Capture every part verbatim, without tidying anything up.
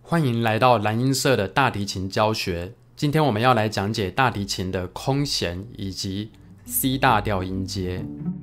欢迎来到蓝音社的大提琴教学。今天我们要来讲解大提琴的空弦以及 C 大调音阶。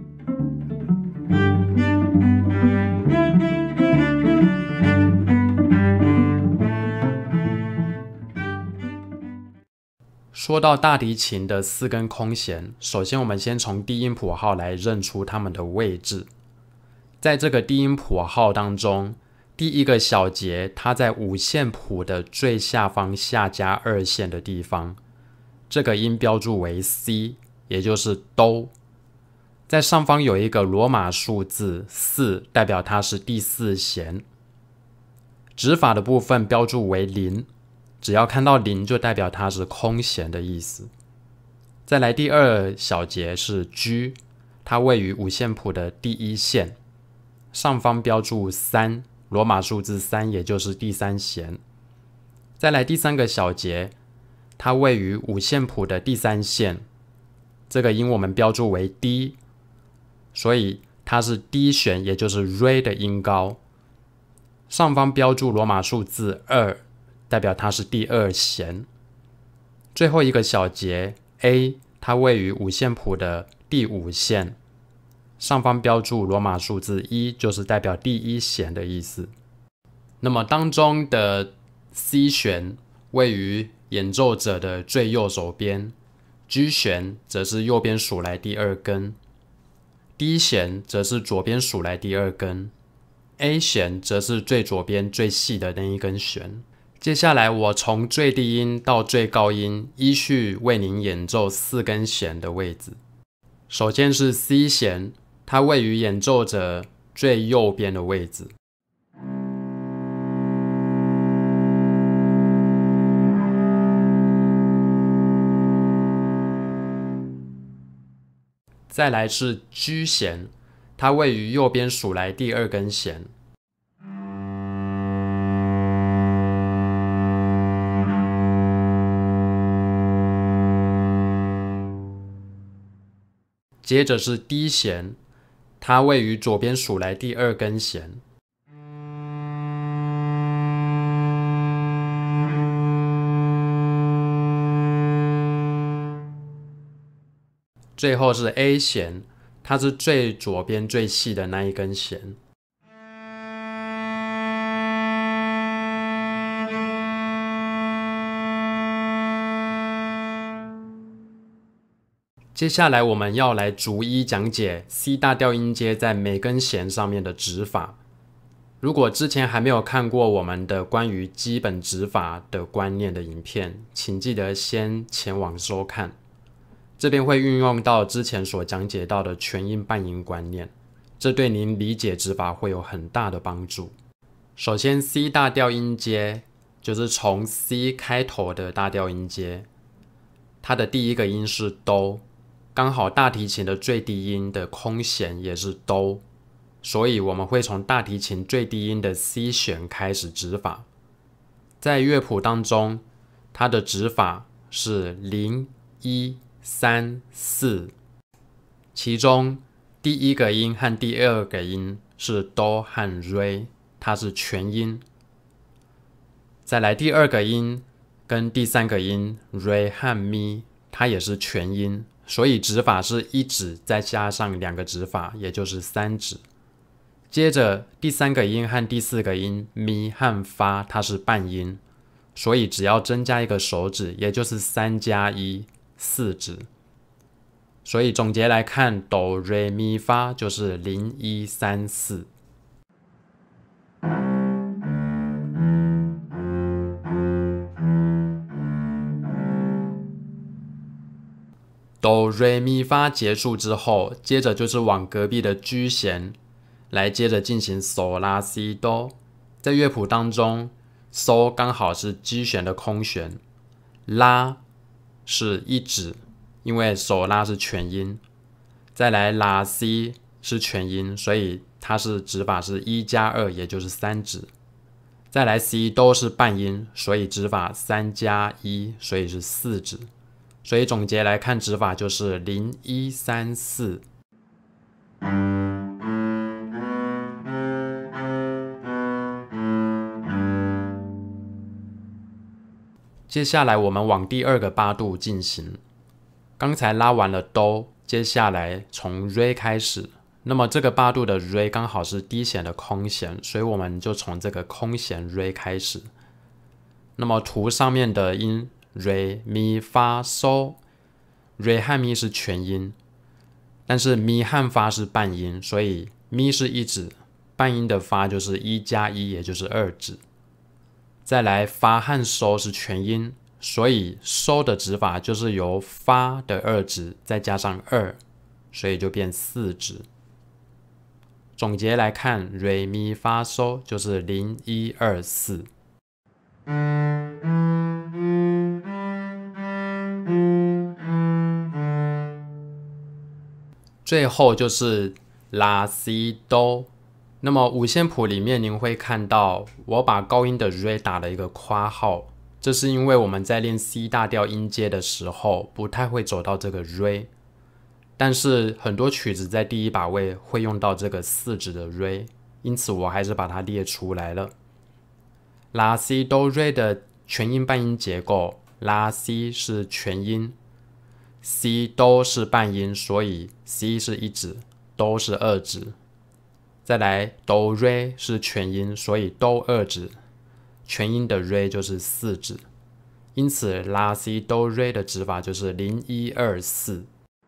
说到大提琴的四根空弦，首先我们先从低音谱号来认出它们的位置。在这个低音谱号当中，第一个小节它在五线谱的最下方下加二线的地方，这个音标注为 C， 也就是哆。在上方有一个罗马数字四，代表它是第四弦。指法的部分标注为零，只要看到零就代表它是空弦的意思。再来第二小节是 G， 它位于五线谱的第一线，上方标注三，罗马数字三，也就是第三弦。再来第三个小节，它位于五线谱的第三线，这个音我们标注为 D， 所以它是低弦，也就是 Re 的音高。上方标注罗马数字二，代表它是第二弦。最后一个小节 A， 它位于五线谱的第五线，上方标注罗马数字一，就是代表第一弦的意思。那么当中的 C 弦位于演奏者的最右手边， G 弦则是右边数来第二根， D 弦则是左边数来第二根， A 弦则是最左边最细的那一根弦。接下来我从最低音到最高音依序为您演奏四根弦的位置。首先是 C 弦，它位于演奏者最右边的位置。再来是 G 弦，它位于右边数来第二根弦。接着是 D 弦，它位于左边数来第二根弦。最后是 A 弦，它是最左边最细的那一根弦。接下来我们要来逐一讲解 C 大调音阶在每根弦上面的指法。如果之前还没有看过我们的关于基本指法的观念的影片，请记得先前往收看。这边会运用到之前所讲解到的全音半音观念，这对您理解指法会有很大的帮助。首先 C 大调音阶就是从 C 开头的大调音阶，它的第一个音是哆，刚好大提琴的最低音的空弦也是哆，所以我们会从大提琴最低音的 C 弦开始指法。在乐谱当中，它的指法是零、一、三、四，其中第一个音和第二个音是哆和 Re， 它是全音。再来第二个音跟第三个音 Re 和 Mi， 它也是全音，所以指法是一指再加上两个指法，也就是三指。接着第三个音和第四个音 Mi 和 Fa， 它是半音，所以只要增加一个手指，也就是三加一，四指。所以总结来看，哆、瑞、咪、发就是零、一、三、四。哆、瑞、咪、发结束之后，接着就是往隔壁的 G 弦来接着进行嗦、拉、西、哆。在乐谱当中，嗦刚好是 G 弦的空弦，拉是一指，因为手拉是全音。再来拉 C 是全音，所以它是指法是一加二，也就是三指。再来 C 都是半音，所以指法三加一，所以是四指。所以总结来看，指法就是零、一、三、四。 接下来我们往第二个八度进行。刚才拉完了哆，接下来从 re 开始。那么这个八度的 re 刚好是低弦的空弦，所以我们就从这个空弦 re 开始。那么图上面的音 re mi fa so， re 和 mi 是全音，但是 mi 和 fa 是半音，所以 mi 是一指，半音的 fa 就是一加一，也就是二指。再来 fa 和 so 是全音，所以 so 的指法就是由 fa 的二指再加上二，所以就变四指。总结来看 re mi fa so 就是零一二四。最后就是拉 si do。那么五线谱里面您会看到我把高音的 re 打了一个括号，这是因为我们在练 C 大调音阶的时候不太会走到这个 re， 但是很多曲子在第一把位会用到这个四指的 re， 因此我还是把它列出来了。拉 si do re 的全音半音结构，拉 si 是全音， si do 是半音，所以 si 是一指， do 是二指。再来 do re 是全音，所以 do 二指，全音的 re 就是四指，因此拉 si do re 的指法就是零一二四。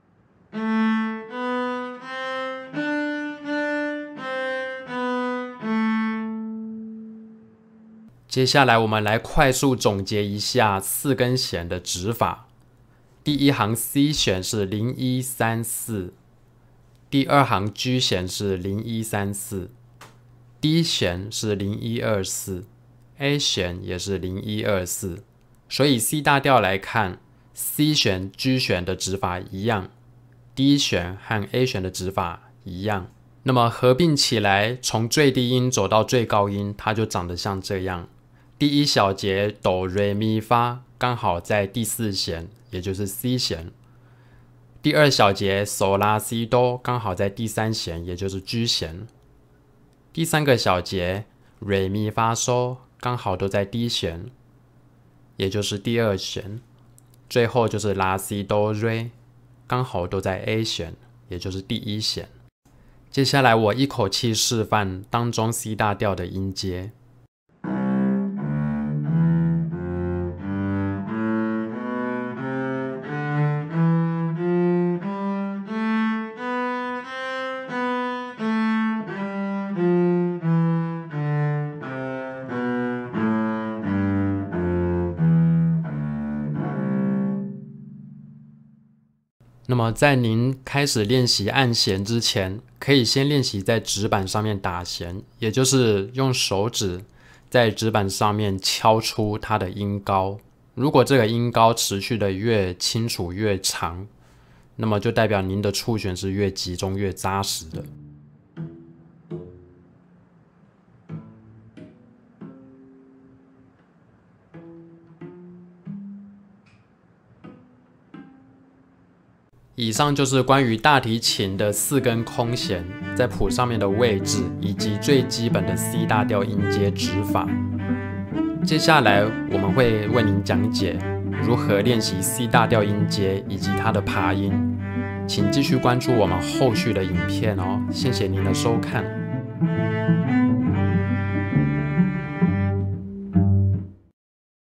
接下来我们来快速总结一下四根弦的指法。第一行 C 弦是零一三四。第二行 G 弦是零一三四， D 弦是零一二四， A 弦也是零一二四，所以 C 大调来看 ，C 弦、G 弦的指法一样 ，D 弦和 A 弦的指法一样。那么合并起来，从最低音走到最高音，它就长得像这样。第一小节哆、瑞、咪、发刚好在第四弦，也就是 C 弦。第二小节嗦拉西哆刚好在第三弦，也就是 G 弦。第三个小节瑞咪发嗦刚好都在 D 弦，也就是第二弦。最后就是拉西哆瑞刚好都在 A 弦，也就是第一弦。接下来我一口气示范当中 C 大调的音阶。那么在您开始练习按弦之前，可以先练习在指板上面打弦，也就是用手指在指板上面敲出它的音高。如果这个音高持续的越清楚越长，那么就代表您的触弦是越集中越扎实的。以上就是关于大提琴的四根空弦在谱上面的位置，以及最基本的 C 大调音阶指法。接下来我们会为您讲解如何练习 C 大调音阶以及它的爬音，请继续关注我们后续的影片哦。谢谢您的收看。